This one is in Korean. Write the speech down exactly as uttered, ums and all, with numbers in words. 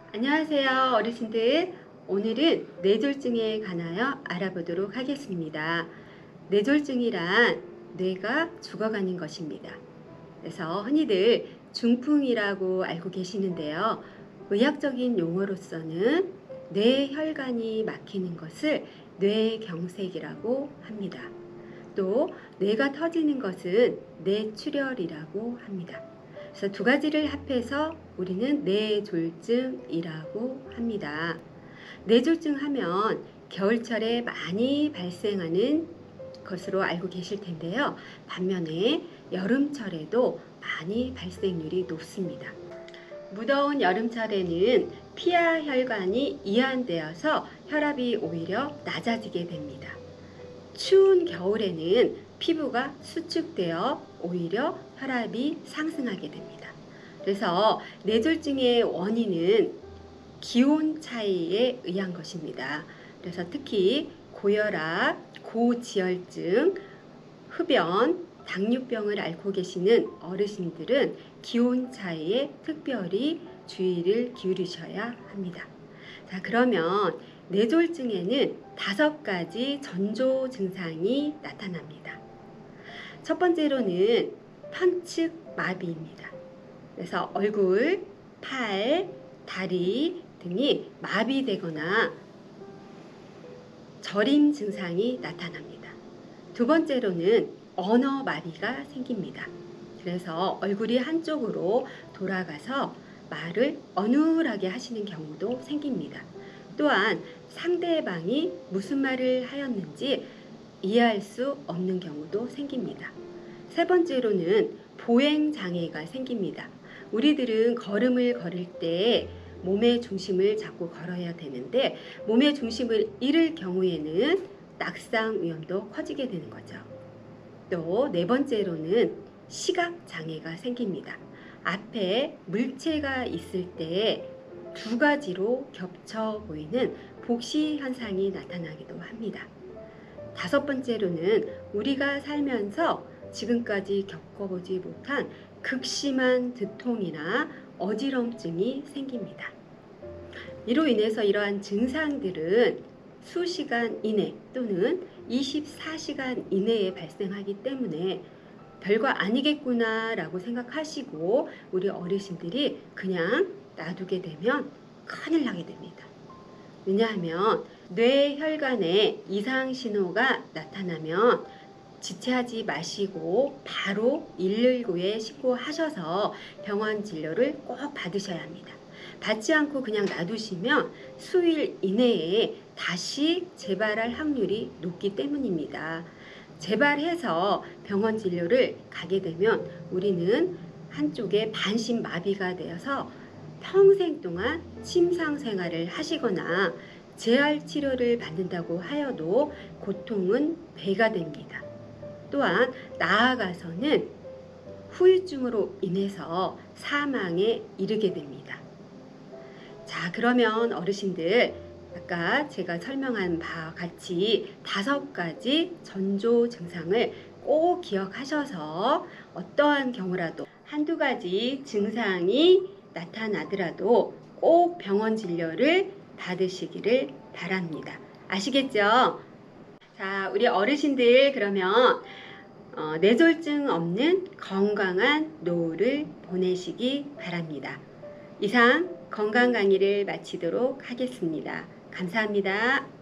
안녕하세요 어르신들. 오늘은 뇌졸중에 관하여 알아보도록 하겠습니다. 뇌졸중이란 뇌가 죽어가는 것입니다. 그래서 흔히들 중풍이라고 알고 계시는데요. 의학적인 용어로서는 뇌혈관이 막히는 것을 뇌경색이라고 합니다. 또 뇌가 터지는 것은 뇌출혈이라고 합니다. 그래서 두 가지를 합해서 우리는 뇌졸중이라고 합니다. 뇌졸중 하면 겨울철에 많이 발생하는 것으로 알고 계실 텐데요. 반면에 여름철에도 많이 발생률이 높습니다. 무더운 여름철에는 피하 혈관이 이완되어서 혈압이 오히려 낮아지게 됩니다. 추운 겨울에는 피부가 수축되어 오히려 혈압이 상승하게 됩니다. 그래서 뇌졸중의 원인은 기온 차이에 의한 것입니다. 그래서 특히 고혈압, 고지혈증, 흡연, 당뇨병을 앓고 계시는 어르신들은 기온 차이에 특별히 주의를 기울이셔야 합니다. 자, 그러면 뇌졸중에는 다섯 가지 전조 증상이 나타납니다. 첫 번째로는 편측 마비입니다. 그래서 얼굴, 팔, 다리 등이 마비되거나 저림 증상이 나타납니다. 두 번째로는 언어 마비가 생깁니다. 그래서 얼굴이 한쪽으로 돌아가서 말을 어눌하게 하시는 경우도 생깁니다. 또한 상대방이 무슨 말을 하였는지 이해할 수 없는 경우도 생깁니다. 세 번째로는 보행장애가 생깁니다. 우리들은 걸음을 걸을 때 몸의 중심을 잡고 걸어야 되는데 몸의 중심을 잃을 경우에는 낙상 위험도 커지게 되는 거죠. 또 네 번째로는 시각장애가 생깁니다. 앞에 물체가 있을 때 두 가지로 겹쳐 보이는 복시 현상이 나타나기도 합니다. 다섯 번째로는 우리가 살면서 지금까지 겪어보지 못한 극심한 두통이나 어지럼증이 생깁니다. 이로 인해서 이러한 증상들은 수시간 이내 또는 이십사 시간 이내에 발생하기 때문에 별거 아니겠구나 라고 생각하시고 우리 어르신들이 그냥 놔두게 되면 큰일 나게 됩니다. 왜냐하면 뇌혈관에 이상 신호가 나타나면 지체하지 마시고 바로 일일구에 신고하셔서 병원 진료를 꼭 받으셔야 합니다. 받지 않고 그냥 놔두시면 수일 이내에 다시 재발할 확률이 높기 때문입니다. 재발해서 병원 진료를 가게 되면 우리는 한쪽에 반신마비가 되어서 평생 동안 침상생활을 하시거나 재활치료를 받는다고 하여도 고통은 배가 됩니다. 또한 나아가서는 후유증으로 인해서 사망에 이르게 됩니다. 자, 그러면 어르신들 아까 제가 설명한 바와 같이 다섯 가지 전조 증상을 꼭 기억하셔서 어떠한 경우라도 한두 가지 증상이 나타나더라도 꼭 병원 진료를 받으시기를 바랍니다. 아시겠죠? 자, 우리 어르신들 그러면 어, 뇌졸중 없는 건강한 노후를 보내시기 바랍니다. 이상 건강 강의를 마치도록 하겠습니다. 감사합니다.